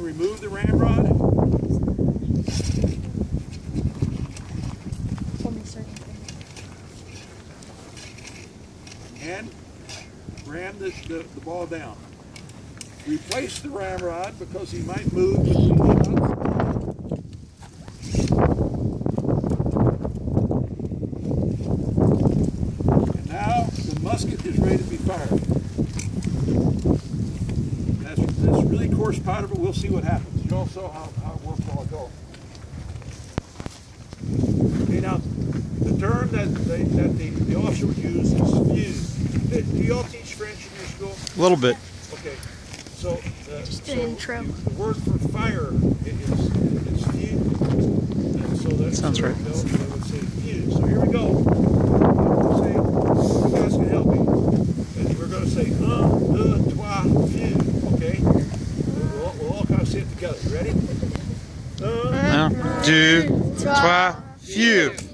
then remove the ramrod. And ram the ball down. Replace the ramrod because he might move between shots. And now the musket is ready to be fired. That's really coarse powder, but we'll see what happens. You all saw how it worked while ago. Okay, now the term that the officer would use is fuse. Do you all teach French in your school? A little bit. Okay. So Just an intro. The word for fire is fuse. And so that sounds right. They would say fuse. So here we go. Say, you guys can help me. And we're going to say 1, 2, 3, fuse. Okay? We'll all kind of say it together. You ready? 1, 2, 3, fuse.